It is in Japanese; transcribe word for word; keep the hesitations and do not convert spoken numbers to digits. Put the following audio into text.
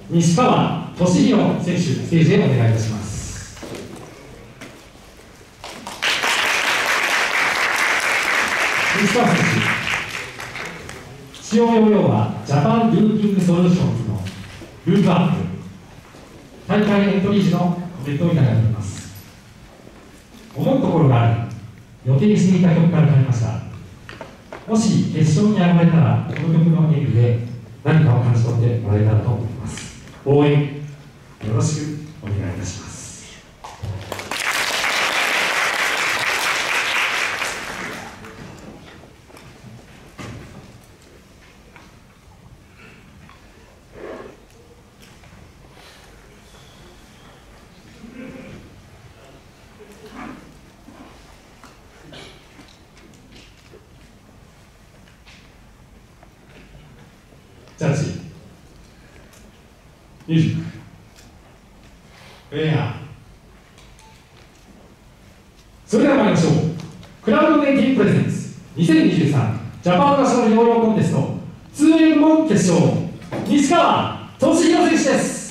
西川俊弘選手、ステージへお願いいたします。西川選手、使用容量はジャパンルーティングソリューションズのループアップ、大会エントリー時のコメントをいただいております。思うところがあり、予定していた曲から変えました。もし決勝に選ばれたら、この曲の演技で何かを感じ取ってもらえたらと思います。応援よろしくお願いいたします。ジャッジミュージックプレイヤー、それでは参りましょう。クラウドネイティブプレゼンツにせんにじゅうさんジャパンナショナルヨーヨーコンテスト ツーエムワン 決勝、西川俊弘選手です。